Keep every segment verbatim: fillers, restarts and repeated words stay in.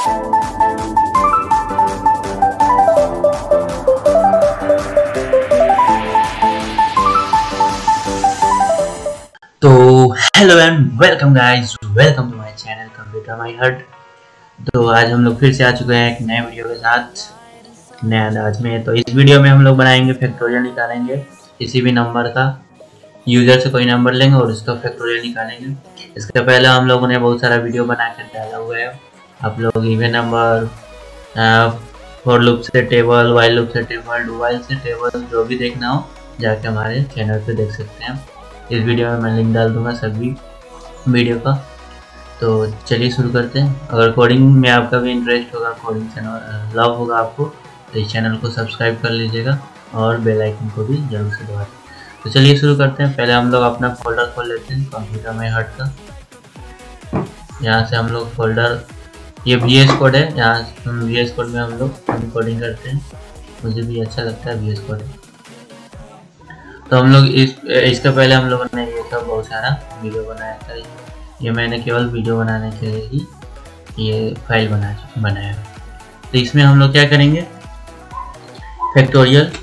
तो hello and welcome guys, welcome to my channel computer my hut. तो आज हम लोग फिर से आ चुके हैं एक नए वीडियो के साथ, नए अंदाज में। तो इस वीडियो में हम लोग बनाएंगे फैक्टोरियल, निकालेंगे किसी भी नंबर का। यूजर से कोई नंबर लेंगे और उसका फैक्टोरियल निकालेंगे। इसके पहले हम लोगों ने बहुत सारा वीडियो बना कर डाला हुआ है। आप लोग इवन नंबर, फॉर लूप से टेबल, वाइल लूप से टेबल, डू वाइल से टेबल, जो भी देखना हो जाके हमारे चैनल पे देख सकते हैं। इस वीडियो में मैं लिंक डाल दूंगा सभी वीडियो का। तो चलिए शुरू करते हैं। अगर कोडिंग में आपका भी इंटरेस्ट होगा, कोडिंग से लव होगा आपको, तो इस चैनल को सब्सक्राइब कर लीजिएगा और बेल आइकन को भी जरूर से दबा दें। तो चलिए शुरू करते हैं। पहले हम लोग अपना फोल्डर खोल लेते हैं कंप्यूटर माय हट का। यहाँ से हम लोग फोल्डर, ये वी एस कोड है, यहाँ हम वी एस कोड में हम लोग कोडिंग करते हैं। मुझे भी अच्छा लगता है वी एस कोड। तो हम लोग इस इसके पहले हम लोगों ने ये सब बहुत सारा वीडियो बनाया था। ये मैंने केवल वीडियो बनाने के लिए ही ये फाइल बना बनाया। तो इसमें हम लोग क्या करेंगे, फैक्टोरियल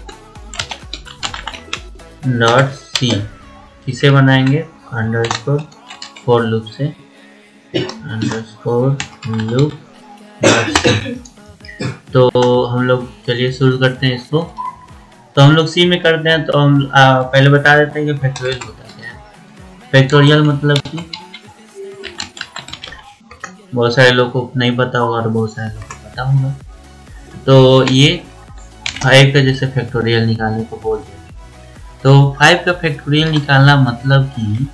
डॉट सी किसे बनाएंगे, अंडरस्कोर फॉर लूप से, अंडरस्कोर लूप डॉट सी। तो हम लोग चलिए शुरू करते हैं इसको। तो हम लोग सी में करते हैं। तो हम आ, पहले बता देते हैं कि फैक्टोरियल होता क्या है। फैक्टोरियल मतलब कि बहुत सारे लोगों को नहीं पता होगा और बहुत सारे लोगों को पता होगा। तो ये फाइव का जैसे फैक्टोरियल निकालने को बोलते हैं। तो फाइव का फैक्टोरियल निकालना मतलब कि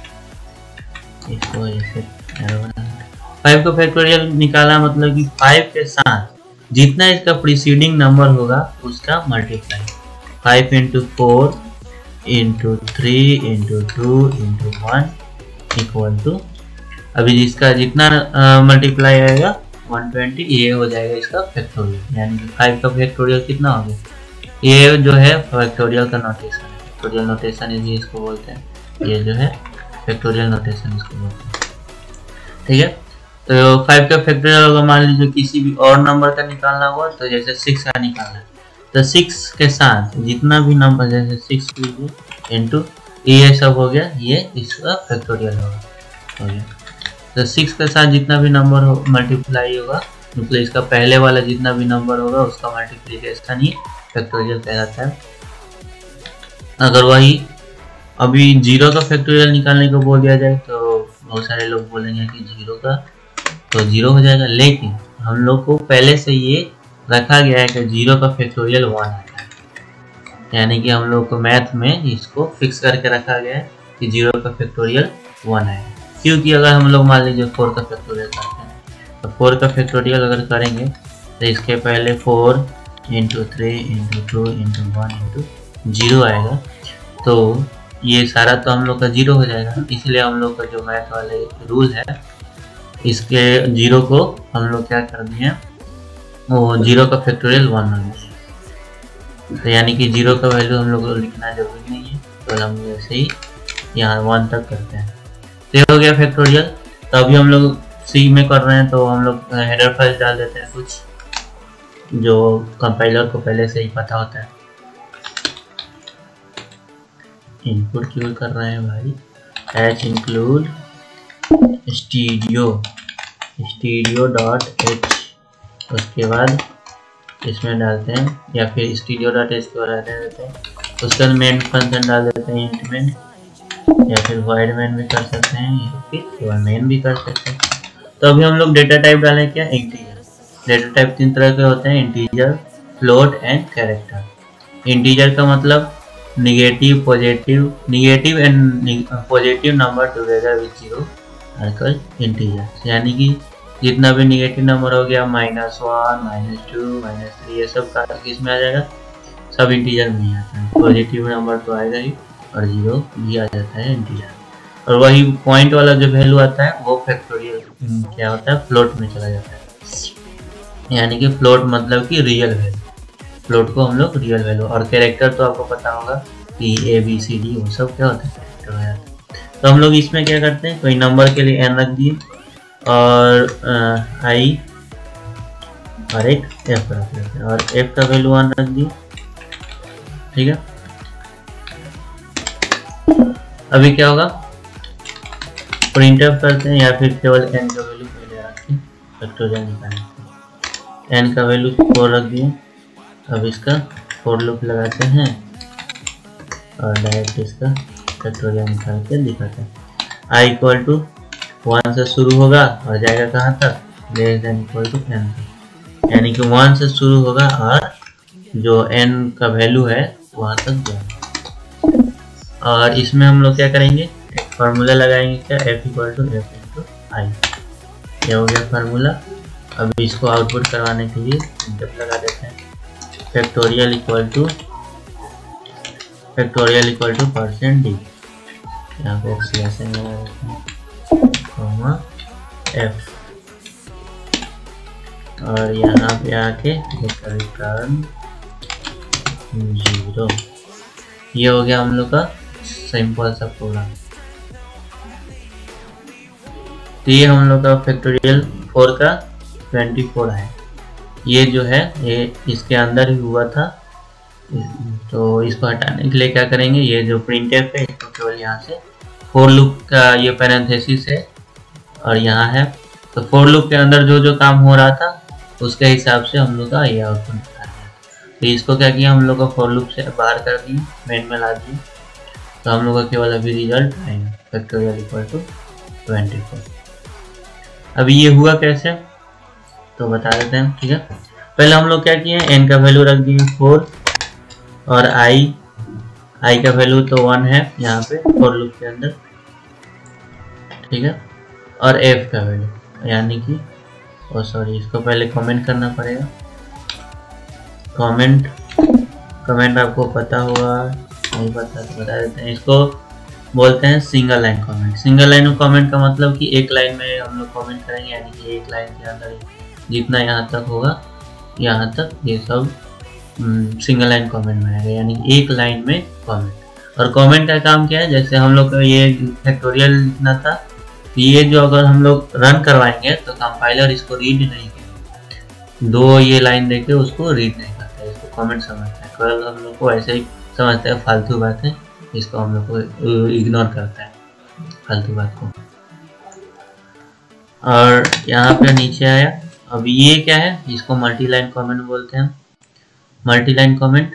इसको ऐसे फाइव का फैक्टोरियल निकालना मतलब कि फाइव के साथ जितना इसका प्रीसीडिंग नंबर होगा उसका multiply. Five into four into three into two into one equal to, अभी जिसका जितना मल्टीप्लाई आएगा वन ट्वेंटी, ये हो जाएगा इसका फैक्टोरियल। यानी कि फाइव का फैक्टोरियल कितना हो गया, ये जो है फैक्टोरियल का नोटेशन है। फैक्टोरियल नोटेशन ये इसको बोलते हैं, ये जो है फैक्टोरियल नोटेशन इसको बोलते हैं। ठीक है। तो फाइव का फैक्टोरियल होगा, मान लीजिए किसी भी और नंबर का निकालना हुआ, तो जैसे सिक्स का निकालना है तो सिक्स के साथ जितना भी नंबर, जैसे सिक्स इंटू ये सब हो गया, ये इसका फैक्टोरियल होगा हो गया। तो सिक्स के साथ जितना भी नंबर हो मल्टीप्लाई होगा, मतलब इसका पहले वाला जितना भी नंबर होगा उसका मल्टीप्लीकेशन ही फैक्टोरियल कहलाता है। अगर वही अभी जीरो का फैक्टोरियल निकालने को बोल दिया जाए तो बहुत सारे लोग बोलेंगे कि जीरो का तो जीरो हो जाएगा, लेकिन हम लोग को पहले से ये रखा गया है कि जीरो का फैक्टोरियल वन आता है। यानी कि हम लोग को मैथ में इसको फिक्स करके रखा गया है कि जीरो का फैक्टोरियल वन आएगा। क्योंकि अगर हम लोग मान लीजिए फोर का फैक्टोरियल करते हैं, तो फोर का फैक्टोरियल अगर करेंगे तो इसके पहले four into three into two into one into zero आएगा। तो ये सारा तो हम लोग का जीरो हो जाएगा। इसलिए हम लोग का जो मैथ वाले रूल है, इसके जीरो को हम लोग क्या कर दिए, वो जीरो का फैक्टोरियल वन हो गया। तो यानी कि जीरो का वैल्यू हम लोग को लिखना जरूरी नहीं है, तो हम ऐसे ही यहाँ वन तक करते हैं। तो ये हो गया फैक्टोरियल। तो अभी हम लोग सी में कर रहे हैं, तो हम लोग हेडर फाइल डाल देते हैं कुछ जो कंपाइलर को पहले से ही पता होता है। इनपुट क्यों कर रहे हैं भाई, H include stdio stdio dot H, उसके बाद इसमें डालते हैं, या फिर स्टीडियो डॉट एच को रहने देते हैं। उसके बाद मेन फंक्शन डाल देते हैं, इंट मेन, या फिर वॉइड मेन भी कर सकते हैं, या फिर मेन भी कर सकते हैं। तो अभी हम लोग डेटा टाइप डालें क्या, इंटीजर। डेटा टाइप तीन तरह के होते हैं, integer, float and character. Integer का मतलब negative, positive, negative and positive number together with zero are called integer. यानी कि जितना भी निगेटिव नंबर हो गया, minus one, minus two, minus three, ये सब का किस में आ जाएगा, सब इंटीजर में ही आता है। पॉजिटिव नंबर तो आएगा ही, और जीरो भी आ जाता है इंटीजर। और वही पॉइंट वाला जो वैल्यू आता है वो फैक्टोरियल क्या होता है, फ्लोट में चला जाता है। यानी कि फ्लोट मतलब कि रियल वैल्यू, फ्लोट को हम लोग रियल वैल्यू। और कैरेक्टर तो आपको पता होगा कि ए बी सी डी वो सब क्या होता है, कैरेक्टर हो जाता है। तो हम लोग इसमें क्या करते हैं, कोई नंबर के लिए एन रख दिए और आई और एक एफ रख देते हैं और एफ का वैल्यू वन रख दिए। ठीक है, अभी क्या होगा, प्रिंटफ करते हैं या फिर केवल एन का वैल्यू पहले रख के फैक्टोरियल निकालेंगे। एन का वैल्यू फोर रख दिए। अब इसका फोर लूप लगाते हैं और डायरेक्ट इसका फैक्टोरियल निकाल के दिखाते हैं। आई इक्वल टू वन से शुरू होगा और जाएगा कहाँ तक, less than equal to N तक, यानी कि वन से शुरू होगा और जो एन का वैल्यू है वहाँ तक जाएगा। और इसमें हम लोग क्या करेंगे, एक फार्मूला लगाएंगे, क्या, F equal to F into I. क्या हो गया फार्मूला। अब इसको आउटपुट करवाने के लिए इंटरप लगा देते हैं। Factorial equal to factorial equal to percent D, यहाँ पे स्लैश एन लगा देते हैं, एफ, और यहाँ पे आके रिटर्न जीरो। ये हो गया हम लोग का सिंपल सा प्रोग्राम। तो ये हम लोग का फैक्टोरियल फोर का ट्वेंटी फोर है। ये जो है ये इसके अंदर ही हुआ था, तो इसको हटाने के लिए क्या करेंगे, ये जो प्रिंटफ है इसको केवल यहाँ से फोर लूप का ये पैरेंथेसिस है और यहाँ है, तो फोर लूप के अंदर जो जो काम हो रहा था उसके हिसाब से हम लोग का ये आउटपुट निकाल दिया। तो इसको क्या किया, हम लोग का फोर लूप से बाहर कर दिए, मेन में ला दिए, तो हम लोग का केवल अभी रिजल्ट आएगा factorial equal to twenty four. अभी ये हुआ कैसे तो बता देते हैं। ठीक है, पहले हम लोग क्या किए, एन का वैल्यू रख दिए फोर और आई आई का वैल्यू तो वन है यहाँ पे फोर लूप के अंदर। ठीक है, और एफ का वैल्यू यानी कि ओ सॉरी इसको पहले कमेंट करना पड़ेगा। कमेंट कमेंट आपको पता होगा, नहीं पता तो बता देते हैं। इसको बोलते हैं single line comment. Single line comment का मतलब कि एक लाइन में हम लोग कमेंट करेंगे, यानी कि एक लाइन के अंदर जितना यहाँ तक होगा यहाँ तक ये सब सिंगल लाइन कमेंट में आएगा, यानी एक लाइन में कमेंट। और कमेंट का काम क्या है, जैसे हम लोग का ये फैक्टोरियल लिखना था, तो ये जो अगर हम लोग रन करवाएंगे तो कंपाइलर इसको रीड नहीं करेगा, दो ये लाइन देके उसको रीड नहीं करता है, इसको कमेंट समझता है। कल हम लोग को ऐसे ही समझता है फालतू बात है, इसको हम लोग को इग्नोर करता है फालतू बात को। और यहाँ पे नीचे आया, अब ये क्या है, इसको मल्टी लाइन कमेंट बोलते हैं। मल्टी लाइन कमेंट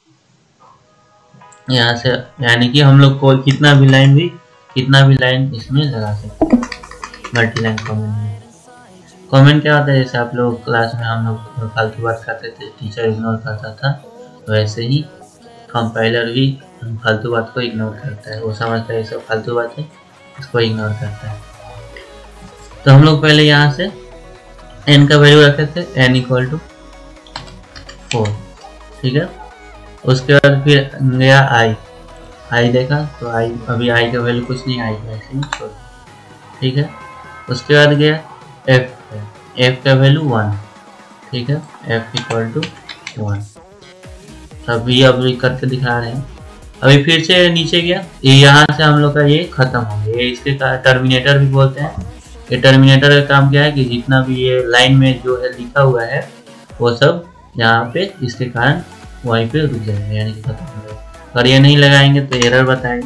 यहाँ से, यानी कि हम लोग को कितना भी लाइन भी कितना भी लाइन इसमें लगा सकते हैं मल्टी लाइन कमेंट में। कमेंट क्या होता है, जैसे आप लोग क्लास में हम लोग फालतू बात करते थे, टीचर इग्नोर करता था, वैसे ही कंपाइलर भी फालतू बात को इग्नोर करता है। वो समझता है ये सब फालतू बात है, इसको इग्नोर करता है। तो हम लोग पहले यहाँ से एन का वैल्यू रखे थे, एन इक्वल टू फोर। ठीक है, उसके बाद फिर गया आई आई देखा तो आई, अभी आई का वैल्यू कुछ नहीं, आई ऐसे ही छोड़। ठीक है, उसके बाद गया एफ, एफ का वैल्यू वन। ठीक है, एफ इक्वल टू वन। अभी अभी करके दिखा रहे हैं। अभी फिर से नीचे गया, ये यहाँ से हम लोग का ये खत्म हो गया। ये इसके टर्मिनेटर भी बोलते हैं। ये टर्मिनेटर का काम क्या है कि जितना भी ये लाइन में जो है लिखा हुआ है वो सब यहाँ पे इसके कारण वहीं पे रुक जाएगा, यानी कि खत्म हो जाएगा। अगर ये नहीं लगाएंगे तो एरर बताएंगे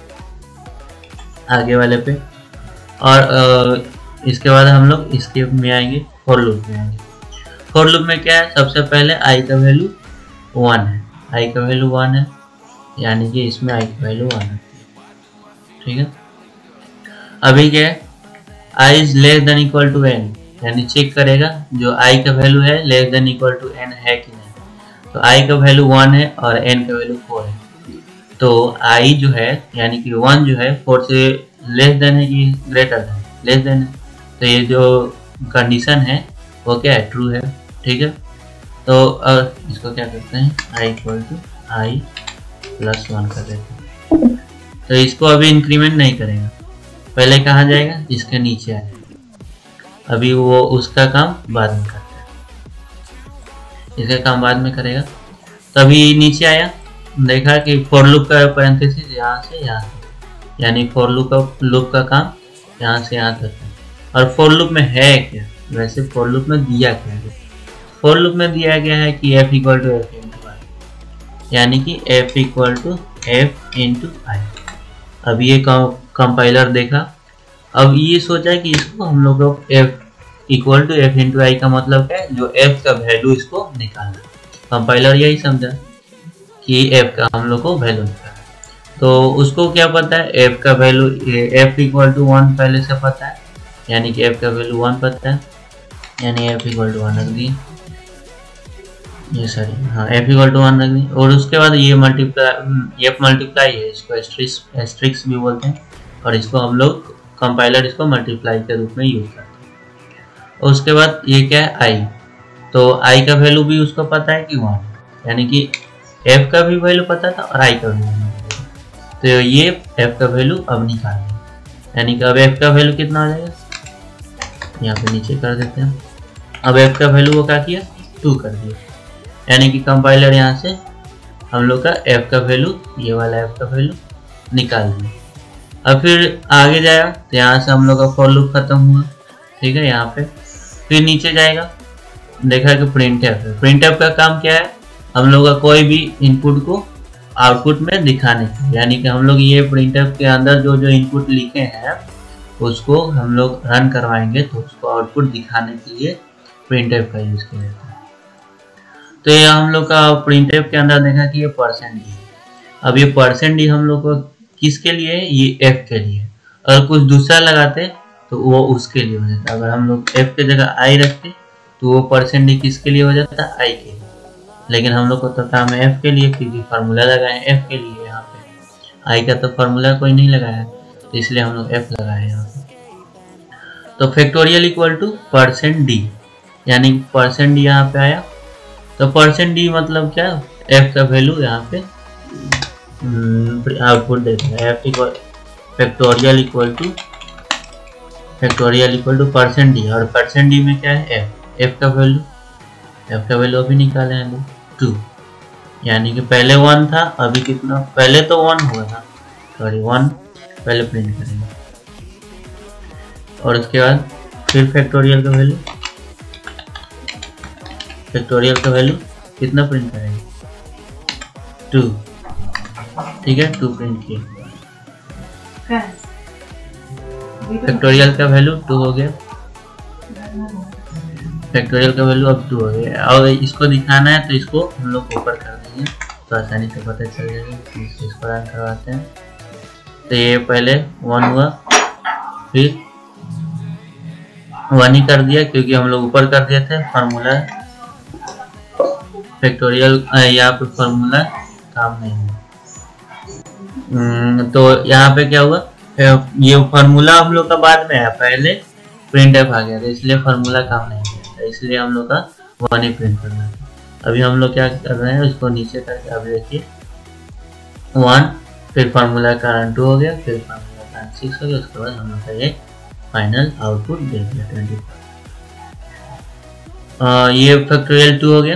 आगे वाले पे। और इसके बाद हम लोग इसके में आएंगे, फॉर लूप में आएंगे। फॉर लूप में क्या है, सबसे पहले आई का वैल्यू वन है, आई का वैल्यू वन है, यानी कि इसमें आई का वैल्यू वन है। ठीक है, अभी क्या है, I is less than equal to N, यानी चेक करेगा जो आई का वैल्यू है less than equal to N है कि नहीं। तो आई का वैल्यू वन है और एन का वैल्यू फोर है, तो आई जो है यानी कि वन जो है फोर से लेस देन है कि ग्रेटर है, लेस देन है। तो ये जो कंडीशन है वो क्या है, ट्रू है। ठीक है, तो अब इसको क्या करते हैं, I equal to I plus one कर देते हैं। तो इसको अभी इंक्रीमेंट नहीं करेगा, पहले कहाँ जाएगा, इसके नीचे आ जाएगा। अभी वो उसका काम बाद में करता है, इसका काम बाद में करेगा। तभी नीचे आया, देखा कि फॉर लूप का पैरेंथेसिस यहाँ से यहाँ तक, यानी फॉर लूप का लूप का काम यहाँ से यहाँ तक है। और फॉर लूप में है क्या, वैसे फॉर लूप में दिया क्या है, फॉर लूप में दिया गया है कि f equal to F into I, यानी कि f equal to F into I. अब ये कंपाइलर देखा, अब ये सोचा कि इसको हम लोग को f equal to F into I का मतलब क्या है, जो f का वैल्यू इसको निकालना। कंपाइलर यही समझा कि f का हम लोग को वैल्यू निकालना, तो उसको क्या पता है, f का value f equal to one पहले से पता है, यानी कि f का वैल्यू वन पता है, यानी f इक्वल टू वन रख दिए, ये सॉरी हाँ f इक्वल टू वन रख दिए। और उसके बाद ये मल्टीप्लाई f मल्टीप्लाई है, इसको एस्ट्रिक्स एस्ट्रिक्स भी बोलते हैं, और इसको हम लोग कंपाइलर इसको मल्टीप्लाई के रूप में यूज करते हैं। और उसके बाद ये क्या है i, तो i का वैल्यू भी उसको पता है कि वन, यानी कि f का भी वैल्यू पता था और i का भी वैल्यू, तो ये f का वैल्यू अब निकाल दें, यानी कि अब f का वैल्यू कितना हो जाएगा, यहाँ पे नीचे कर देते हैं। अब f का वैल्यू वो क्या किया, टू कर दिया, यानी कि कंपाइलर यहाँ से हम लोग का f का वैल्यू, ये वाला f का वैल्यू निकाल दिया। अब फिर आगे जाएगा तो यहाँ से हम लोग का फॉर लूप खत्म हुआ, ठीक है। यहाँ पे फिर नीचे जाएगा, देखा कि प्रिंट एफ है। प्रिंट एफ का काम क्या है, हम लोग का कोई भी इनपुट को आउटपुट में दिखाने की, यानी कि हम लोग ये प्रिंट एफ के अंदर जो जो इनपुट लिखे हैं उसको हम लोग रन करवाएंगे, तो उसको आउटपुट दिखाने के लिए प्रिंट एफ का यूज किया जाता है। तो ये हम लोग का प्रिंट एफ के अंदर देखा कि ये परसेंट डी, अब ये परसेंट डी हम लोग को किसके लिए, ये एफ के लिए। अगर कुछ दूसरा लगाते तो वो उसके लिए हो जाता, अगर हम लोग एफ के जगह आई रखते तो वो परसेंट डी किसके लिए हो जाता, आई के लिए। लेकिन हम लोग को तो काम है एफ के लिए, क्योंकि फार्मूला लगाए एफ के लिए, यहाँ पे आई का तो फार्मूला कोई नहीं लगाया, तो इसलिए हम लोग एफ लगाए यहाँ पे। तो factorial equal to percent D, यानी परसेंट डी यहाँ पे आया, तो परसेंट डी मतलब क्या, एफ का वैल्यू यहाँ पे आउटपुट देता है। F equal factorial equal to factorial equal to percent D, और परसेंट डी में क्या है, एफ एफ का वैल्यू, एफ का वैल्यू अभी निकाले हैं लोग टू, यानी कि पहले वन था, अभी कितना, पहले तो वन हुआ था, सॉरी वन पहले प्रिंट करेंगे। और उसके बाद फिर फैक्टोरियल का वैल्यू, फैक्टोरियल का वैल्यू कितना प्रिंट करेंगे, टू, ठीक है, टू प्रिंट किए। फैक्टोरियल का वैल्यू टू हो गया, फैक्टोरियल का वैल्यू अब टू हो गया। और इसको दिखाना है तो इसको हम लोग ऊपर कर देंगे, तो आसानी से पता चल जाएगा। इसको रन करवाते हैं, तो ये पहले वन हुआ, फिर वन ही कर दिया, क्योंकि हम लोग ऊपर कर दिए थे फार्मूला फैक्टोरियल, यहाँ पे फार्मूला काम नहीं हुआ। तो यहाँ पे क्या हुआ, ये फार्मूला हम लोग का बाद में आया, पहले प्रिंट एफ आ गया था, इसलिए फार्मूला काम नहीं किया था, इसलिए हम लोग का वन ही प्रिंट करना था। अभी हम लोग क्या कर रहे हैं, इसको नीचे करके अभी देखिए वन, फिर फार्मूला का रन टू हो गया, फिर फार्मूला का रन सिक्स हो गया, उसके बाद हम लोग का ये फाइनल आउटपुट दे दिया ट्वेंटी फोर। ये फैक्टोरियल टू हो गया।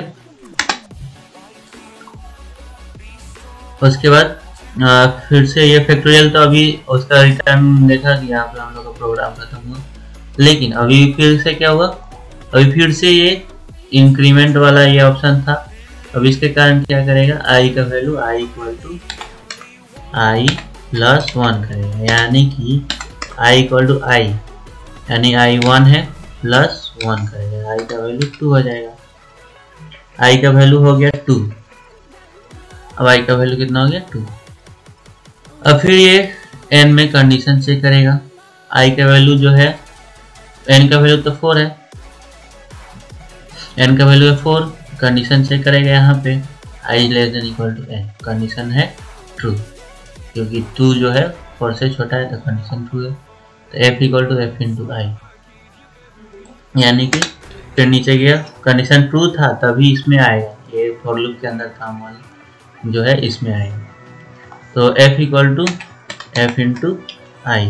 उसके बाद आ, फिर से ये फैक्टोरियल, तो अभी उसका रिटर्न देखा कि यहाँ पे हम लोग का प्रोग्राम खत्म हुआ, लेकिन अभी फिर से क्या हुआ, अभी फिर से ये इंक्रीमेंट वाला ये ऑप्शन था। अब इसके कारण क्या करेगा, आई का value I equal to I plus one करेगा, यानी कि आई इक्वल टू आई, यानी आई वन है प्लस वन करेगा, आई का वैल्यू टू हो जाएगा। आई का वैल्यू हो गया टू, अब आई का वैल्यू कितना हो गया, टू। अब फिर ये एन में कंडीशन चेक करेगा, आई का वैल्यू जो है, एन का वैल्यू तो फोर है, एन का वैल्यू है फोर, कंडीशन चेक करेगा यहाँ पे I less than equal to N, condition है ट्रू, क्योंकि टू जो है फोर से छोटा है तो कंडीशन ट्रू है। तो F equal to F into I, यानी कि फिर नीचे गया, कंडीशन ट्रू था तभी इसमें आएगा, ये फॉर लूप के अंदर काम वाला जो है इसमें आएगा। तो f equal to F into I,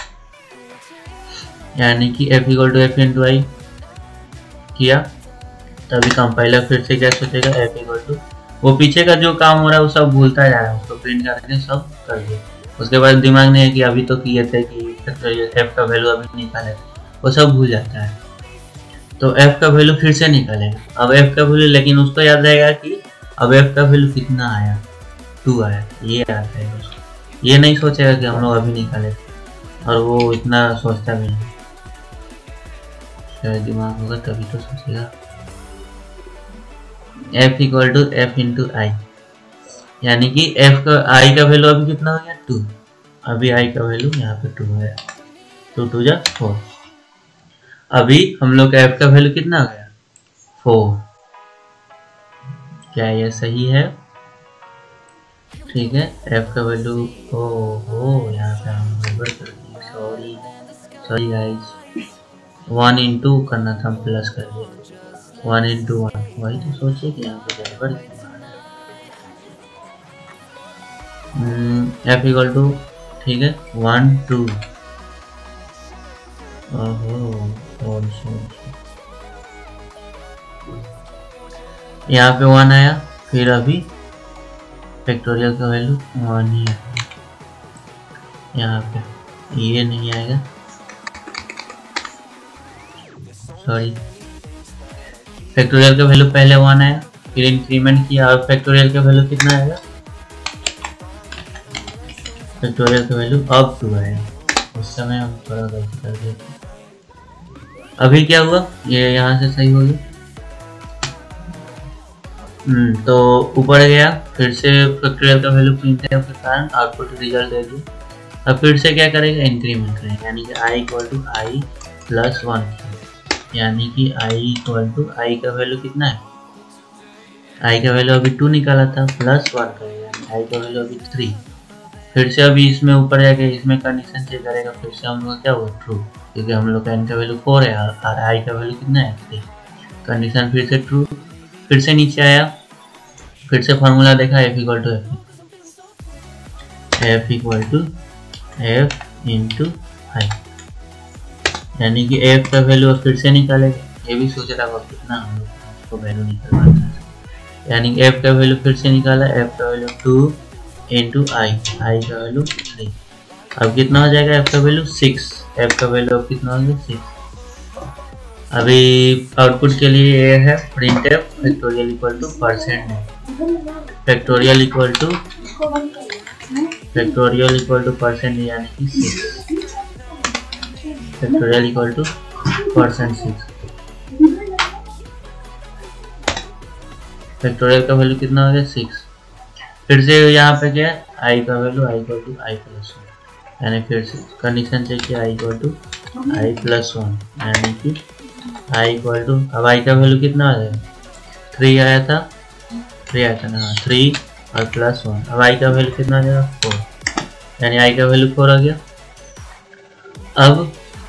यानी कि f equal to F into I किया, तभी कंपाइलर फिर से क्या सोचेगा, f इक्वल टू, वो पीछे का जो काम हो रहा है वो सब भूलता जा रहा है, उसको प्रिंट करके सब कर दिया। उसके बाद दिमाग में है कि अभी तो किए थे कि f का वैल्यू अभी निकाले, वो सब भूल जाता है। तो f का वैल्यू फिर से निकालेगा। अब f का वैल्यू, लेकिन उसको याद रहेगा कि अब f का वैल्यू कितना आया, टू आया, ये याद रहेगा उसको। ये नहीं सोचेगा कि हम लोग अभी निकाले, और वो इतना सोचता भी नहीं, शायद दिमाग होगा तभी तो सोचेगा। f equal to F into I, यानी कि f का i का वैल्यू अभी कितना हो गया, टू। अभी i का वैल्यू यहाँ पे टू है, टू टू जा फोर। अभी हम लोग का f का वैल्यू कितना हो गया, फोर। क्या ये सही है? ठीक है, f का वैल्यू, ओ हो यहाँ पे हम गड़बड़ कर दिए, sorry sorry guys. One into करना था, हम प्लस कर दिए, वन इंटू वन। वही तो सोचिए कि यहाँ पे गड़बड़ एफ इक्वल टू, ठीक है, वन टू, ओहो यहाँ पे वन आया, फिर अभी फैक्टोरियल का वैल्यू वन ही है, यहाँ पे ये नहीं आएगा, सॉरी। फैक्टोरियल का वैल्यू पहले वन आया, फिर इंक्रीमेंट किया, और फैक्टोरियल का वैल्यू कितना आएगा, फैक्टोरियल का वैल्यू अब टू आएगा। उस समय हम थोड़ा गलती कर दिए। अभी क्या हुआ, ये यहाँ से सही हो गया। हम्म तो ऊपर गया, फिर से फैक्टोरियल का वैल्यू प्रिंट के कारण आउटपुट रिजल्ट दे दिया। अब फिर से क्या करेगा, इंक्रीमेंट करेगा, यानी कि I equal to I plus one, यानी कि आई इक्वल टू आई का वैल्यू कितना है, आई का वैल्यू अभी टू निकाला था, प्लस वन करेगा, आई का वैल्यू अभी थ्री। फिर से अभी इसमें ऊपर जाके इसमें कंडीशन चेक करेगा, फिर से हम लोग क्या हुआ, ट्रू, क्योंकि हम लोग का एन का वैल्यू फोर है और आई का वैल्यू कितना है, थ्री। कंडीशन फिर से ट्रू। फिर से नीचे आया, फिर से फार्मूला देखा, F equal to F F equal to F into I, यानी कि एफ का वैल्यू फिर से निकालेगा। ये भी सोच रहा होगा कितना हम लोग को वैल्यू निकलवाना है, यानी कि एफ का वैल्यू फिर से निकाला, एफ का value two into I, I का वैल्यू थ्री। अब कितना हो जाएगा, एफ का वैल्यू सिक्स, एफ का वैल्यू अब कितना हो गया, सिक्स। अभी आउटपुट के लिए ये है print F factorial equal to percent, factorial equal to factorial equal to percent, यानी कि six, factorial equal to percent six. Factorial का वैल्यू कितना हो गया, सिक्स। फिर से यहाँ पे क्या है, आई का value I equal to I plus one, यानी फिर से कंडीशन चेक किया, I equal to I plus one, यानी कि आई इक्वल टू, अब आई का वैल्यू कितना आ जाएगा, थ्री आया था, थ्री आया था ना, थ्री और प्लस वन। अब आई का वैल्यू कितना आ जाएगा, फोर, यानी आई का वैल्यू फोर आ गया। अब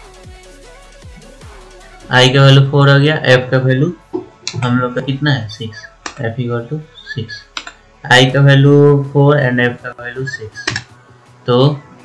आई का वैल्यू फोर आ गया, एफ का वैल्यू हम लोग का कितना है, six, F equal to six, I का वैल्यू फोर एंड एफ का वैल्यू सिक्स। तो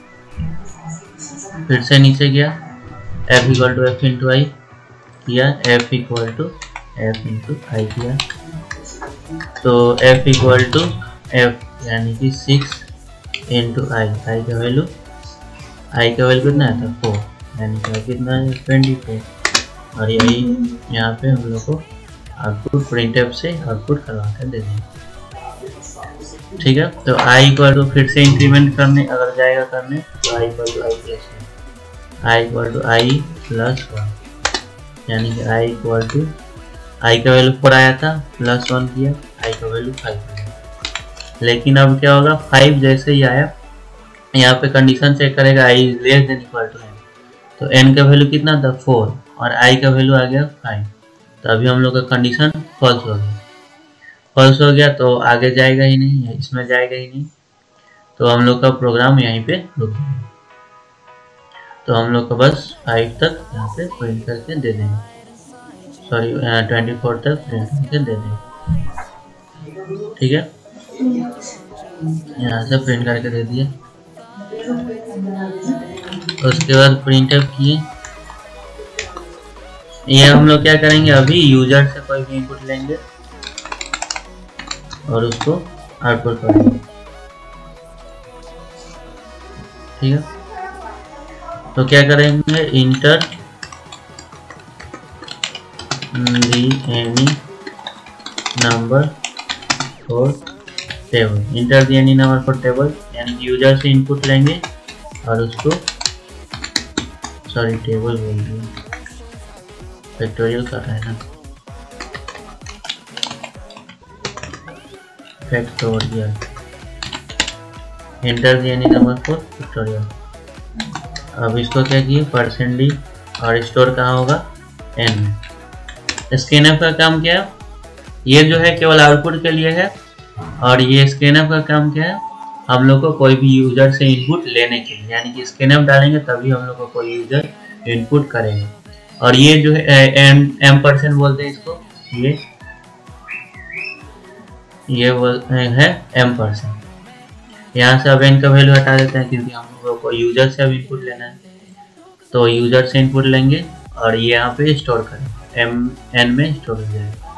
फिर से नीचे गया, F equal to F into I किया, F equal to F into I किया, तो एफ इक्वल टू एफ यानी कि सिक्स इंटू आई, आई का वैल्यू आई का वैल्यू कितना आता है, फोर, यानी कि कितना है, ट्वेंटी फोर। और यही यहाँ पे हम लोग को आउटपुट प्रिंट एफ से आउटपुट करवा कर दे देंगे। ठीक है, तो आई इक्वल टू फिर से इंक्रीमेंट करने अगर जाएगा करने, तो I equal to I plus one, I equal to I plus one, यानी कि आई इक्वल टू आई का वैल्यू फोर आया था, प्लस वन किया, आई का वैल्यू फाइव आया। लेकिन अब क्या होगा, फाइव जैसे ही आया, यहाँ पे कंडीशन चेक करेगा, I is less than equal to N, तो एन का वैल्यू कितना था, फोर, और आई का वैल्यू आ गया फाइव। तो अभी हम लोग का कंडीशन फॉल्स हो गया, फॉल्स हो गया तो आगे जाएगा ही नहीं, इसमें जाएगा ही नहीं, तो हम लोग का प्रोग्राम यहीं पे रुक जाएगा। तो हम लोग का बस फाइव तक यहाँ पे प्रिंट करके दे देंगे, सॉरी ट्वेंटी फोर तक प्रिंट करके दे देंगे। ठीक है, यहाँ से प्रिंट करके दे दिए। उसके बाद प्रिंट अप किए, ये हम लोग क्या करेंगे, अभी यूजर से कोई भी इनपुट लेंगे और उसको आउटपुट करेंगे। ठीक है, तो क्या करेंगे, enter the any number for table, enter the any number for table, यानी कि यूजर से इनपुट लेंगे और उसको, सॉरी टेबल बोल दिया, फैक्टोरियल कर रहा है ना, factorial, enter the any number for factorial. अब इसको क्या किए, परसेंट डी, और स्टोर कहाँ होगा, एन में। स्कैनफ का काम क्या है, ये जो है केवल आउटपुट के लिए है, और ये स्कैनफ का काम क्या है, हम लोग को कोई भी यूजर से इनपुट लेने के लिए, यानी कि स्कैनफ डालेंगे तभी हम लोग को कोई यूजर इनपुट करेंगे। और ये जो है एम एम परसेंट बोलते हैं इसको, ये ये है एम परसेंट। यहाँ से अब एन का वैल्यू हटा देते हैं क्योंकि हम लोगों को यूजर से अब इनपुट लेना है, तो यूजर से इनपुट लेंगे और ये यहाँ पे स्टोर करेंगे, एम एन में स्टोर हो जाएगा,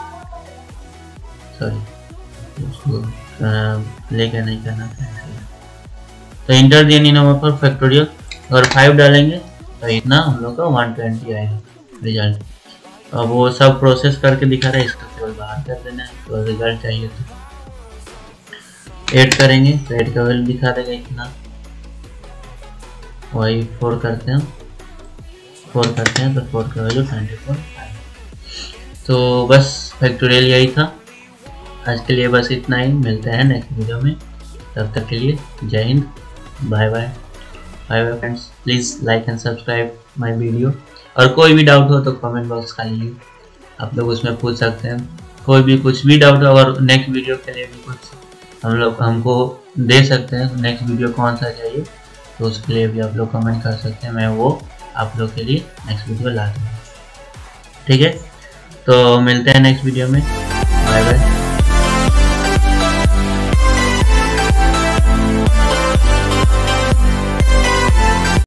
सॉरी उसको लेकर नहीं करना था। तो इंटर दी एनी नंबर पर फैक्टोरियल, अगर फाइव डालेंगे तो इतना हम लोग का वन ट्वेंटी आएगा रिजल्ट। अब वो सब प्रोसेस करके दिखा रहा है, इसको केवल बाहर कर देना है, तो रिजल्ट चाहिए तो ऐड करेंगे, तो ऐड का वैल्यू दिखा देगा इतना, वही फोर करते हैं, फोर करते हैं तो फोर का वैल्यू ट्वेंटी फोर। तो बस फैक्टोरियल यही था आज के लिए, बस इतना ही, मिलते हैं नेक्स्ट वीडियो में, तब तक के लिए Jai Hind, bye bye bye bye friends. Please like and subscribe my video, और कोई भी डाउट हो तो कमेंट बॉक्स खाली आप लोग उसमें पूछ सकते हैं, कोई भी कुछ भी डाउट हो, और नेक्स्ट वीडियो के लिए भी कुछ हम लोग हमको दे सकते हैं, नेक्स्ट वीडियो कौन सा चाहिए तो उसके लिए भी आप लोग कमेंट कर सकते हैं, मैं वो आप लोग के लिए नेक्स्ट वीडियो ला दूँगा, ठीक है। तो मिलते हैं नेक्स्ट वीडियो में, बाय बाय।